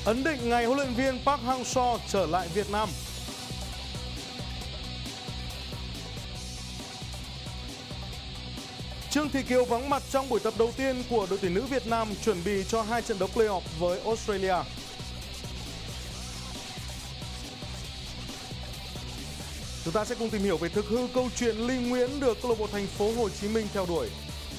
Ấn định ngày huấn luyện viên Park Hang-seo trở lại Việt Nam. Trương Thị Kiều vắng mặt trong buổi tập đầu tiên của đội tuyển nữ Việt Nam chuẩn bị cho 2 trận đấu play-off với Australia. Chúng ta sẽ cùng tìm hiểu về thực hư câu chuyện Ly Nguyễn được câu lạc bộ Thành phố Hồ Chí Minh theo đuổi.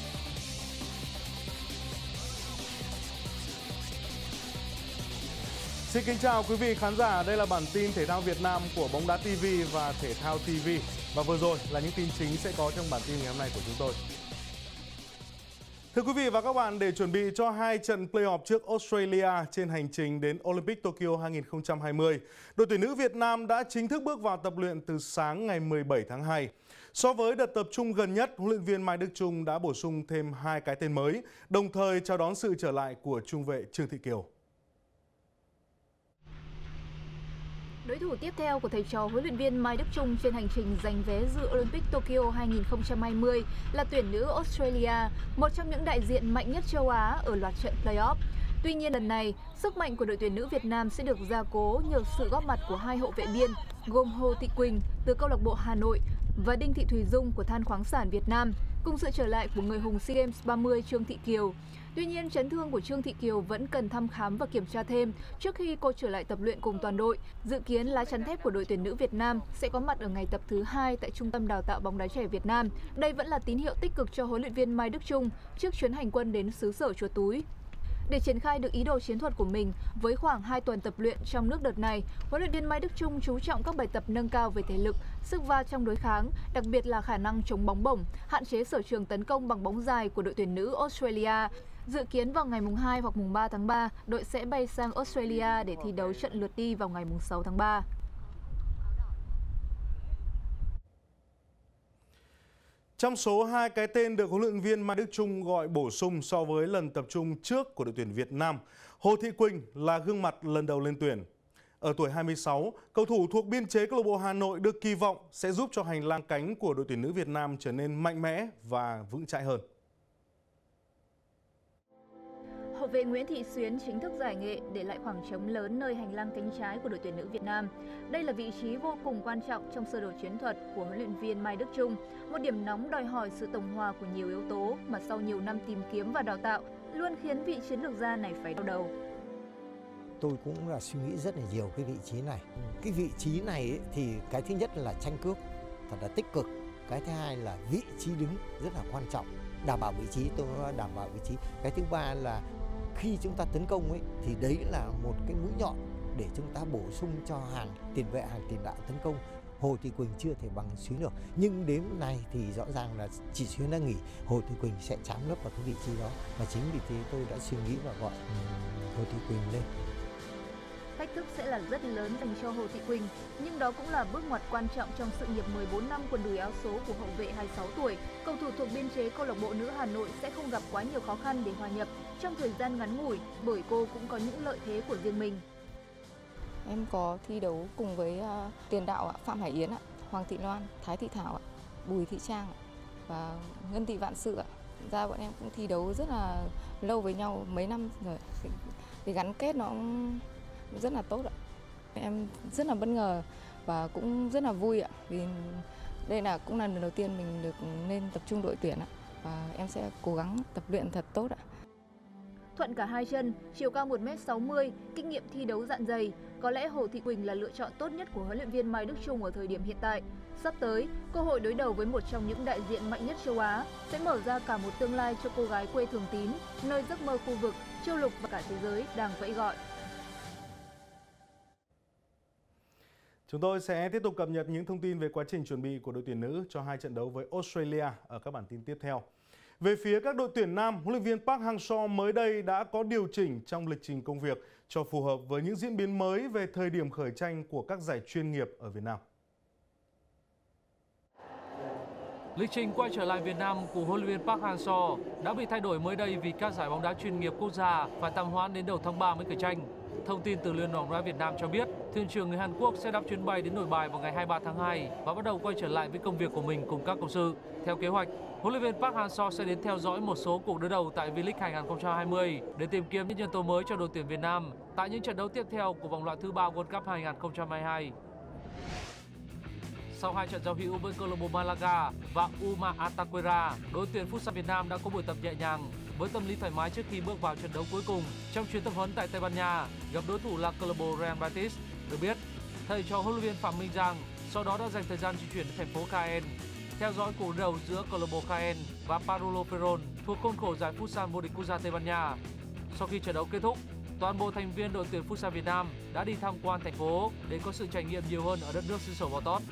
Xin kính chào quý vị khán giả, đây là bản tin thể thao Việt Nam của Bóng Đá TV và Thể thao TV. Và vừa rồi là những tin chính sẽ có trong bản tin ngày hôm nay của chúng tôi. Thưa quý vị và các bạn, để chuẩn bị cho 2 trận play-off trước Australia trên hành trình đến Olympic Tokyo 2020, đội tuyển nữ Việt Nam đã chính thức bước vào tập luyện từ sáng ngày 17 tháng 2. So với đợt tập trung gần nhất, huấn luyện viên Mai Đức Chung đã bổ sung thêm 2 cái tên mới, đồng thời chào đón sự trở lại của trung vệ Trương Thị Kiều. Đối thủ tiếp theo của thầy trò huấn luyện viên Mai Đức Chung trên hành trình giành vé dự Olympic Tokyo 2020 là tuyển nữ Australia, một trong những đại diện mạnh nhất châu Á ở loạt trận play-off. Tuy nhiên lần này, sức mạnh của đội tuyển nữ Việt Nam sẽ được gia cố nhờ sự góp mặt của 2 hậu vệ biên gồm Hồ Thị Quỳnh từ câu lạc bộ Hà Nội và Đinh Thị Thùy Dung của Than khoáng sản Việt Nam, cùng sự trở lại của người hùng SEA Games 30 Trương Thị Kiều. Tuy nhiên, chấn thương của Trương Thị Kiều vẫn cần thăm khám và kiểm tra thêm trước khi cô trở lại tập luyện cùng toàn đội. Dự kiến lá chắn thép của đội tuyển nữ Việt Nam sẽ có mặt ở ngày tập thứ 2 tại Trung tâm Đào tạo bóng đá trẻ Việt Nam. Đây vẫn là tín hiệu tích cực cho huấn luyện viên Mai Đức Chung trước chuyến hành quân đến xứ sở Chuột Túi. Để triển khai được ý đồ chiến thuật của mình với khoảng 2 tuần tập luyện trong nước đợt này, huấn luyện viên Mai Đức Chung chú trọng các bài tập nâng cao về thể lực, sức va trong đối kháng, đặc biệt là khả năng chống bóng bổng, hạn chế sở trường tấn công bằng bóng dài của đội tuyển nữ Australia. Dự kiến vào ngày mùng 2 hoặc mùng 3 tháng 3, đội sẽ bay sang Australia để thi đấu trận lượt đi vào ngày mùng 6 tháng 3. Trong số 2 cái tên được huấn luyện viên Mai Đức Chung gọi bổ sung so với lần tập trung trước của đội tuyển Việt Nam, Hồ Thị Quỳnh là gương mặt lần đầu lên tuyển. Ở tuổi 26, cầu thủ thuộc biên chế câu lạc bộ Hà Nội được kỳ vọng sẽ giúp cho hành lang cánh của đội tuyển nữ Việt Nam trở nên mạnh mẽ và vững chãi hơn. Hậu vệ Nguyễn Thị Xuyến chính thức giải nghệ để lại khoảng trống lớn nơi hành lang cánh trái của đội tuyển nữ Việt Nam. Đây là vị trí vô cùng quan trọng trong sơ đồ chiến thuật của huấn luyện viên Mai Đức Chung, một điểm nóng đòi hỏi sự tổng hòa của nhiều yếu tố mà sau nhiều năm tìm kiếm và đào tạo luôn khiến vị chiến lược gia này phải đau đầu. Tôi cũng là suy nghĩ rất là nhiều cái vị trí này. Cái vị trí này ấy, thì cái thứ nhất là tranh cướp thật là tích cực. Cái thứ hai là vị trí đứng rất là quan trọng, đảm bảo vị trí, tôi nói đảm bảo vị trí. Cái thứ ba là khi chúng ta tấn công ấy thì đấy là một cái mũi nhọn để chúng ta bổ sung cho hàng tiền vệ, hàng tiền đạo tấn công. Hồ Thị Quỳnh chưa thể bằng Xuyến được, nhưng đến nay thì rõ ràng là chị Xuyến đã nghỉ, Hồ Thị Quỳnh sẽ chám lớp vào cái vị trí đó, và chính vì thế tôi đã suy nghĩ và gọi Hồ Thị Quỳnh lên. Thách thức sẽ là rất lớn dành cho Hồ Thị Quỳnh, nhưng đó cũng là bước ngoặt quan trọng trong sự nghiệp 14 năm quần đùi áo số của hậu vệ 26 tuổi. Cầu thủ thuộc biên chế câu lạc bộ nữ Hà Nội sẽ không gặp quá nhiều khó khăn để hòa nhập trong thời gian ngắn ngủi, bởi cô cũng có những lợi thế của riêng mình. Em có thi đấu cùng với tiền đạo Phạm Hải Yến, Hoàng Thị Loan, Thái Thị Thảo, Bùi Thị Trang và Ngân Thị Vạn Sự. Ra bọn em cũng thi đấu rất là lâu với nhau, mấy năm rồi, thì gắn kết nó rất là tốt ạ. Em rất là bất ngờ và cũng rất là vui ạ, vì đây cũng là lần đầu tiên mình được lên tập trung đội tuyển ạ, và em sẽ cố gắng tập luyện thật tốt ạ. Thuận cả hai chân, chiều cao 1m60, kinh nghiệm thi đấu dạn dày, có lẽ Hồ Thị Quỳnh là lựa chọn tốt nhất của huấn luyện viên Mai Đức Chung ở thời điểm hiện tại. Sắp tới, cơ hội đối đầu với một trong những đại diện mạnh nhất châu Á sẽ mở ra cả một tương lai cho cô gái quê Thường Tín, nơi giấc mơ khu vực, châu lục và cả thế giới đang vẫy gọi. Chúng tôi sẽ tiếp tục cập nhật những thông tin về quá trình chuẩn bị của đội tuyển nữ cho 2 trận đấu với Australia ở các bản tin tiếp theo. Về phía các đội tuyển nam, huấn luyện viên Park Hang-seo mới đây đã có điều chỉnh trong lịch trình công việc cho phù hợp với những diễn biến mới về thời điểm khởi tranh của các giải chuyên nghiệp ở Việt Nam. Lịch trình quay trở lại Việt Nam của huấn luyện viên Park Hang-seo đã bị thay đổi mới đây vì các giải bóng đá chuyên nghiệp quốc gia phải tạm hoãn đến đầu tháng 3 mới khởi tranh. Thông tin từ Liên đoàn bóng đá Việt Nam cho biết, thuyền trưởng người Hàn Quốc sẽ đáp chuyến bay đến Nội Bài vào ngày 23 tháng 2 và bắt đầu quay trở lại với công việc của mình cùng các cộng sự. Theo kế hoạch, huấn luyện viên Park Hang-seo sẽ đến theo dõi một số cuộc đối đầu tại V-League 2020 để tìm kiếm những nhân tố mới cho đội tuyển Việt Nam tại những trận đấu tiếp theo của vòng loại thứ 3 World Cup 2022. Sau 2 trận giao hữu với câu lạc bộ Malaga và UMA Antequera, đội tuyển Futsal Việt Nam đã có buổi tập nhẹ nhàng với tâm lý thoải mái trước khi bước vào trận đấu cuối cùng trong chuyến tập huấn tại Tây Ban Nha gặp đối thủ là câu lạc bộ Real Betis. Được biết, thầy trò huấn luyện viên Phạm Minh Giang sau đó đã dành thời gian di chuyển đến thành phố Caen theo dõi cuộc đối đầu giữa câu lạc bộ Caen và Parulo Ferrol thuộc khuôn khổ giải Futsal vô địch quốc gia Tây Ban Nha. Sau khi trận đấu kết thúc, toàn bộ thành viên đội tuyển Futsal Việt Nam đã đi tham quan thành phố để có sự trải nghiệm nhiều hơn ở đất nước xứ sở bò tót.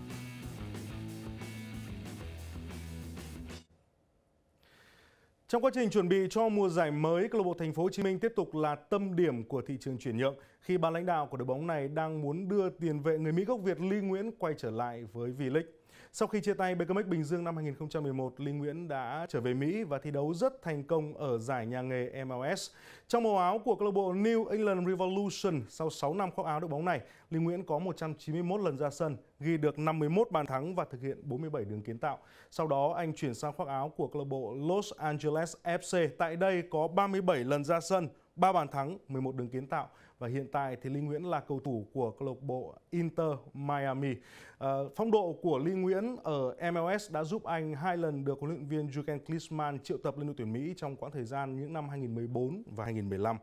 Trong quá trình chuẩn bị cho mùa giải mới, câu lạc bộ Thành phố Hồ Chí Minh tiếp tục là tâm điểm của thị trường chuyển nhượng khi ban lãnh đạo của đội bóng này đang muốn đưa tiền vệ người Mỹ gốc Việt Lee Nguyễn quay trở lại với V-League. Sau khi chia tay BKMX Bình Dương năm 2011, Lee Nguyễn đã trở về Mỹ và thi đấu rất thành công ở giải nhà nghề MLS. Trong màu áo của câu lạc bộ New England Revolution, sau 6 năm khoác áo đội bóng này, Lee Nguyễn có 191 lần ra sân, ghi được 51 bàn thắng và thực hiện 47 đường kiến tạo. Sau đó, anh chuyển sang khoác áo của câu lạc bộ Los Angeles FC. Tại đây có 37 lần ra sân, 3 bàn thắng, 11 đường kiến tạo. Và hiện tại thì Lee Nguyễn là cầu thủ của câu lạc bộ Inter Miami. Phong độ của Lee Nguyễn ở MLS đã giúp anh 2 lần được huấn luyện viên Jurgen Klinsmann triệu tập lên đội tuyển Mỹ trong quãng thời gian những năm 2014 và 2015.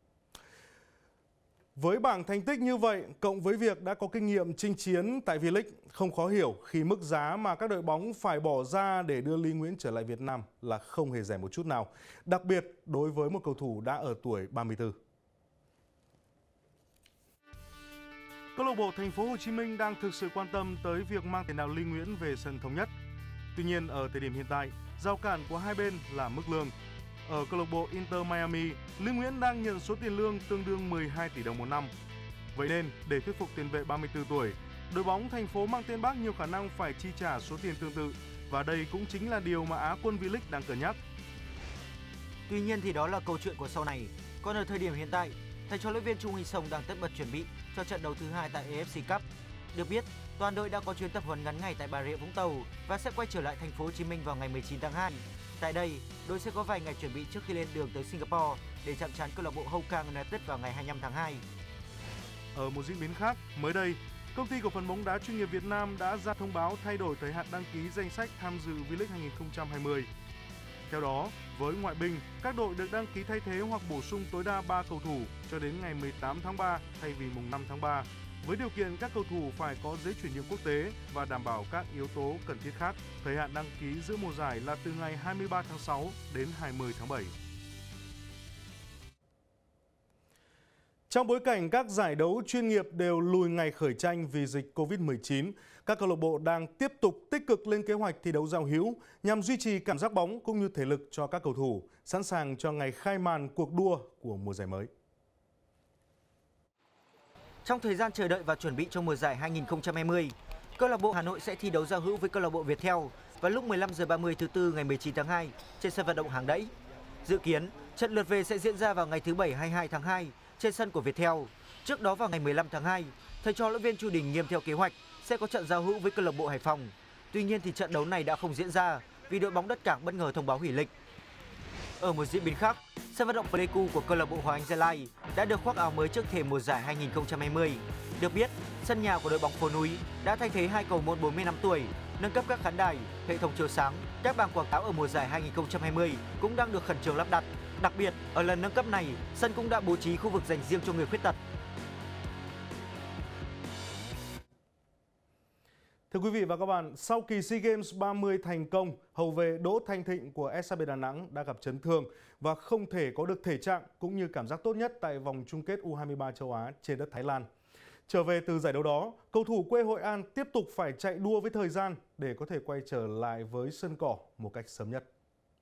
Với bảng thành tích như vậy, cộng với việc đã có kinh nghiệm chinh chiến tại V-League, không khó hiểu khi mức giá mà các đội bóng phải bỏ ra để đưa Lee Nguyễn trở lại Việt Nam là không hề rẻ một chút nào, đặc biệt đối với một cầu thủ đã ở tuổi 34. Câu lạc bộ Thành phố Hồ Chí Minh đang thực sự quan tâm tới việc mang tiền đạo Lee Nguyễn về sân Thống Nhất. Tuy nhiên, ở thời điểm hiện tại, rào cản của hai bên là mức lương. Ở câu lạc bộ Inter Miami, Lee Nguyễn đang nhận số tiền lương tương đương 12 tỷ đồng một năm. Vậy nên, để thuyết phục tiền vệ 34 tuổi, đội bóng thành phố mang tên Bác nhiều khả năng phải chi trả số tiền tương tự, và đây cũng chính là điều mà Á quân V-League đang cân nhắc. Tuy nhiên thì đó là câu chuyện của sau này. Còn ở thời điểm hiện tại, thầy trò luyện viên Trung Huy Sông đang tất bật chuẩn bị cho trận đấu thứ 2 tại AFC Cup. Được biết, toàn đội đã có chuyến tập huấn ngắn ngày tại Bà Rịa Vũng Tàu và sẽ quay trở lại Thành phố Hồ Chí Minh vào ngày 19 tháng 2. Tại đây, đội sẽ có vài ngày chuẩn bị trước khi lên đường tới Singapore để chạm trán câu lạc bộ Hougang United vào ngày 25 tháng 2. Ở một diễn biến khác, mới đây, công ty cổ phần bóng đá chuyên nghiệp Việt Nam đã ra thông báo thay đổi thời hạn đăng ký danh sách tham dự V-League 2020. Theo đó, với ngoại binh, các đội được đăng ký thay thế hoặc bổ sung tối đa 3 cầu thủ cho đến ngày 18 tháng 3 thay vì mùng 5 tháng 3, với điều kiện các cầu thủ phải có giấy chuyển nhượng quốc tế và đảm bảo các yếu tố cần thiết khác. Thời hạn đăng ký giữa mùa giải là từ ngày 23 tháng 6 đến 20 tháng 7. Trong bối cảnh các giải đấu chuyên nghiệp đều lùi ngày khởi tranh vì dịch Covid-19, các câu lạc bộ đang tiếp tục tích cực lên kế hoạch thi đấu giao hữu nhằm duy trì cảm giác bóng cũng như thể lực cho các cầu thủ, sẵn sàng cho ngày khai màn cuộc đua của mùa giải mới. Trong thời gian chờ đợi và chuẩn bị cho mùa giải 2020, câu lạc bộ Hà Nội sẽ thi đấu giao hữu với câu lạc bộ Viettel vào lúc 15h30 thứ Tư ngày 19 tháng 2 trên sân vận động Hàng Đẫy. Dự kiến, trận lượt về sẽ diễn ra vào ngày thứ Bảy 22 tháng 2 trên sân của Viettel. Trước đó vào ngày 15 tháng 2, thầy trò luyện viên Chu Đình nghiêm theo kế hoạch sẽ có trận giao hữu với câu lạc bộ Hải Phòng. Tuy nhiên thì trận đấu này đã không diễn ra vì đội bóng Đất Cảng bất ngờ thông báo hủy lịch. Ở một diễn biến khác, sân vận động Pleiku của câu lạc bộ Hoàng Anh Gia Lai đã được khoác áo mới trước thềm mùa giải 2020. Được biết, sân nhà của đội bóng phố núi đã thay thế 2 cầu môn 40 năm tuổi, nâng cấp các khán đài, hệ thống chiếu sáng, các bảng quảng cáo ở mùa giải 2020 cũng đang được khẩn trương lắp đặt. Đặc biệt, ở lần nâng cấp này, sân cũng đã bố trí khu vực dành riêng cho người khuyết tật. Thưa quý vị và các bạn, sau kỳ SEA Games 30 thành công, hậu vệ Đỗ Thanh Thịnh của SHB Đà Nẵng đã gặp chấn thương và không thể có được thể trạng cũng như cảm giác tốt nhất tại vòng chung kết U23 châu Á trên đất Thái Lan. Trở về từ giải đấu đó, cầu thủ quê Hội An tiếp tục phải chạy đua với thời gian để có thể quay trở lại với sân cỏ một cách sớm nhất.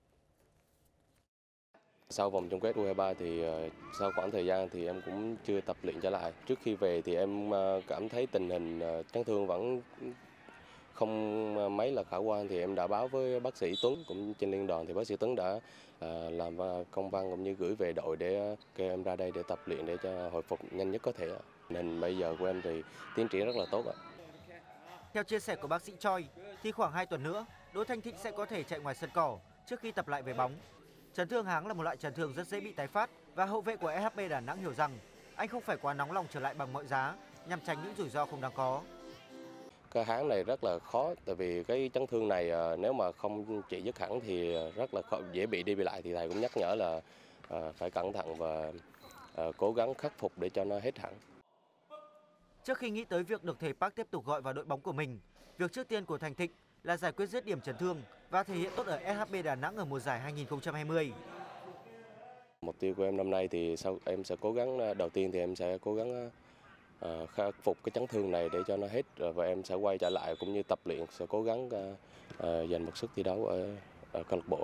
Sau vòng chung kết U23 thì sau khoảng thời gian thì em cũng chưa tập luyện trở lại. Trước khi về thì em cảm thấy tình hình chấn thương vẫn không mấy là khả quan thì em đã báo với bác sĩ Tuấn cũng trên liên đoàn, thì bác sĩ Tuấn đã làm công văn cũng như gửi về đội để kêu em ra đây để tập luyện để cho hồi phục nhanh nhất có thể. Nên bây giờ của em thì tiến triển rất là tốt ạ. Theo chia sẻ của bác sĩ Choi thì khoảng 2 tuần nữa Đỗ Thanh Thịnh sẽ có thể chạy ngoài sân cỏ trước khi tập lại với bóng. Chấn thương háng là một loại chấn thương rất dễ bị tái phát và hậu vệ của SHB Đà Nẵng hiểu rằng anh không phải quá nóng lòng trở lại bằng mọi giá nhằm tránh những rủi ro không đáng có. Cái háng này rất là khó, tại vì cái chấn thương này nếu mà không trị dứt hẳn thì rất là dễ bị đi lại, thì thầy cũng nhắc nhở là phải cẩn thận và cố gắng khắc phục để cho nó hết hẳn. Trước khi nghĩ tới việc được thầy Park tiếp tục gọi vào đội bóng của mình, việc trước tiên của Thành Thịnh là giải quyết dứt điểm chấn thương và thể hiện tốt ở SHB Đà Nẵng ở mùa giải 2020. Mục tiêu của em năm nay thì em sẽ cố gắng, đầu tiên thì em sẽ cố gắng khắc phục cái chấn thương này để cho nó hết, và em sẽ quay trở lại cũng như tập luyện, sẽ cố gắng giành một suất thi đấu ở câu lạc bộ.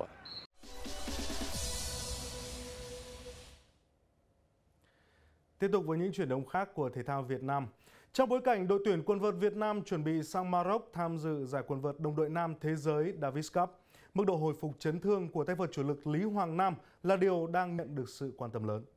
Tiếp tục với những chuyển động khác của thể thao Việt Nam. Trong bối cảnh đội tuyển quần vợt Việt Nam chuẩn bị sang Maroc tham dự giải quần vợt đồng đội nam thế giới Davis Cup, mức độ hồi phục chấn thương của tay vợt chủ lực Lý Hoàng Nam là điều đang nhận được sự quan tâm lớn.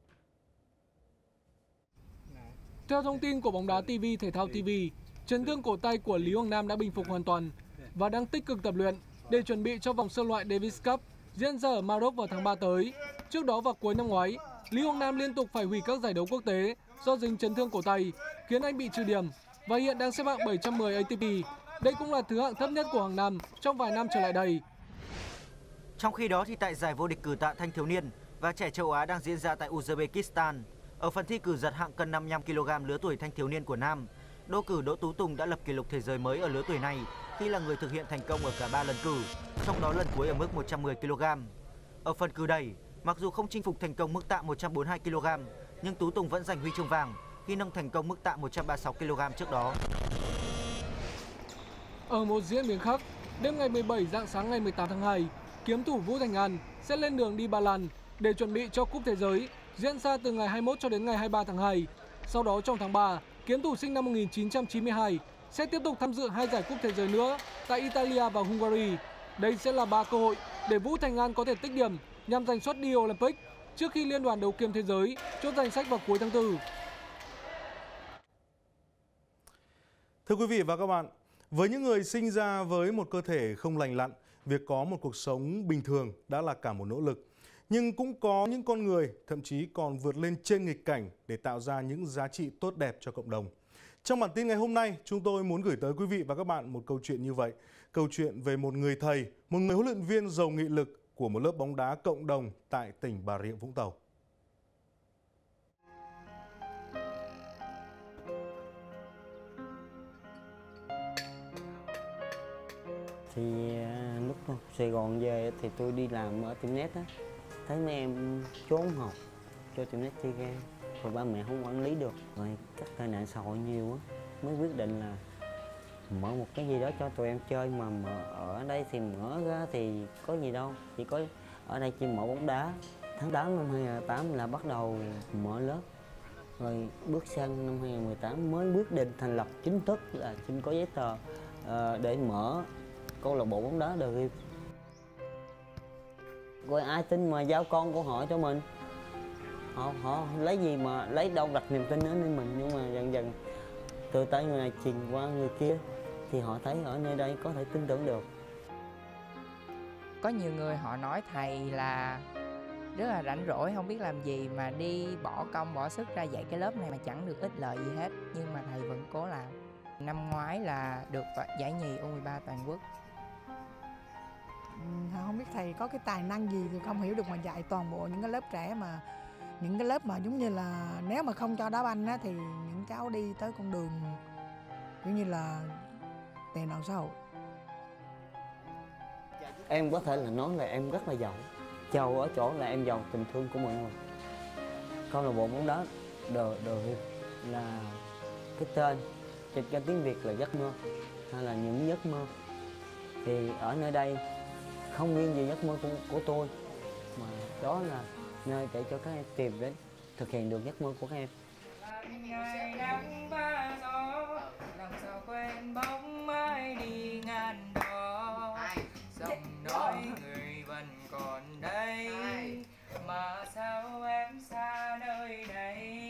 Theo thông tin của bóng đá TV Thể thao TV, chấn thương cổ tay của Lý Hoàng Nam đã bình phục hoàn toàn và đang tích cực tập luyện để chuẩn bị cho vòng sơ loại Davis Cup diễn ra ở Maroc vào tháng 3 tới. Trước đó vào cuối năm ngoái, Lý Hoàng Nam liên tục phải hủy các giải đấu quốc tế do dính chấn thương cổ tay, khiến anh bị trừ điểm và hiện đang xếp hạng 710 ATP. Đây cũng là thứ hạng thấp nhất của Hoàng Nam trong vài năm trở lại đây. Trong khi đó thì tại giải vô địch cử tạ thanh thiếu niên và trẻ châu Á đang diễn ra tại Uzbekistan, ở phần thi cử giật hạng cân 55 kg lứa tuổi thanh thiếu niên của nam, đô cử Đỗ Tú Tùng đã lập kỷ lục thế giới mới ở lứa tuổi này khi là người thực hiện thành công ở cả 3 lần cử, trong đó lần cuối ở mức 110 kg. Ở phần cử đẩy, mặc dù không chinh phục thành công mức tạ 142 kg, nhưng Tú Tùng vẫn giành huy chương vàng khi nâng thành công mức tạ 136 kg trước đó. Ở một diễn biến khác, đêm ngày 17 rạng sáng ngày 18 tháng 2, kiếm thủ Vũ Thành An sẽ lên đường đi Ba Lan để chuẩn bị cho Cúp Thế giới diễn ra từ ngày 21 cho đến ngày 23 tháng 2. Sau đó trong tháng 3, kiếm thủ sinh năm 1992 sẽ tiếp tục tham dự 2 giải Cúp Thế giới nữa tại Italia và Hungary. Đây sẽ là 3 cơ hội để Vũ Thành An có thể tích điểm nhằm giành suất đi Olympic trước khi Liên đoàn Đấu kiếm Thế giới chốt danh sách vào cuối tháng 4. Thưa quý vị và các bạn, với những người sinh ra với một cơ thể không lành lặn, việc có một cuộc sống bình thường đã là cả một nỗ lực. Nhưng cũng có những con người thậm chí còn vượt lên trên nghịch cảnh để tạo ra những giá trị tốt đẹp cho cộng đồng. Trong bản tin ngày hôm nay, chúng tôi muốn gửi tới quý vị và các bạn một câu chuyện như vậy. Câu chuyện về một người thầy, một người huấn luyện viên giàu nghị lực của một lớp bóng đá cộng đồng tại tỉnh Bà Rịa Vũng Tàu. Thì lúc Sài Gòn về thì tôi đi làm ở tiệm net á, thấy mấy em trốn học cho tiệm net chơi game, rồi ba mẹ không quản lý được, rồi các tệ nạn xã hội nhiều á, mới quyết định là mở một cái gì đó cho tụi em chơi, mà mở ở đây thì mở ra thì có gì đâu, chỉ có ở đây chỉ mở bóng đá. Tháng 8 năm 2008 là bắt đầu mở lớp, rồi bước sang năm 2018 mới quyết định thành lập chính thức là xin có giấy tờ để mở câu lạc bộ bóng đá The Rim. Rồi ai tin mà giao con của họ cho mình, họ lấy gì mà lấy đâu đặt niềm tin đến mình. Nhưng mà dần dần từ tay người này truyền qua người kia thì họ thấy ở nơi đây có thể tin tưởng được. Có nhiều người họ nói thầy là rất là rảnh rỗi, không biết làm gì mà đi bỏ công bỏ sức ra dạy cái lớp này mà chẳng được ích lợi gì hết, nhưng mà thầy vẫn cố làm. Năm ngoái là được giải nhì U13 toàn quốc. Không biết thầy có cái tài năng gì thì không hiểu được mà dạy toàn bộ những cái lớp trẻ, mà những cái lớp mà giống như là nếu mà không cho đá banh á, thì những cháu đi tới con đường giống như là tệ nạn xã hội. Em có thể là nói là em rất là giàu ở chỗ là em giàu tình thương của mọi người. Câu lạc bộ bóng đá The Rim là cái tên dịch ra tiếng Việt là giấc mơ hay là những giấc mơ. Thì ở nơi đây không riêng gì giấc mơ của tôi, mà đó là nơi để cho các em tìm đến thực hiện được giấc mơ của các em. Ngày nắng ba gió, làm sao quên bóng mai đi ngang. nói người vẫn còn đây mà sao em xa nơi này.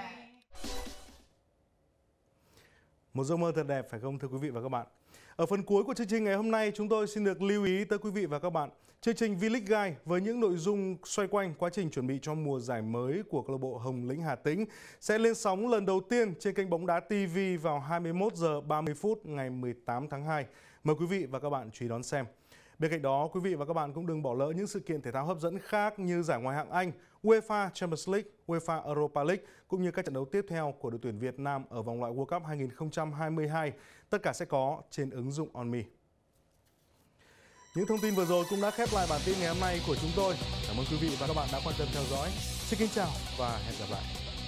Một giấc mơ thật đẹp phải không thưa quý vị và các bạn? Ở phần cuối của chương trình ngày hôm nay, chúng tôi xin được lưu ý tới quý vị và các bạn chương trình V-League Guide với những nội dung xoay quanh quá trình chuẩn bị cho mùa giải mới của câu lạc bộ Hồng Lĩnh Hà Tĩnh sẽ lên sóng lần đầu tiên trên kênh Bóng Đá TV vào 21 giờ 30 phút ngày 18 tháng 2. Mời quý vị và các bạn chú ý đón xem. Bên cạnh đó, quý vị và các bạn cũng đừng bỏ lỡ những sự kiện thể thao hấp dẫn khác như giải Ngoại hạng Anh, UEFA Champions League, UEFA Europa League cũng như các trận đấu tiếp theo của đội tuyển Việt Nam ở vòng loại World Cup 2022. Tất cả sẽ có trên ứng dụng OnMe. Những thông tin vừa rồi cũng đã khép lại bản tin ngày hôm nay của chúng tôi. Cảm ơn quý vị và các bạn đã quan tâm theo dõi. Xin kính chào và hẹn gặp lại.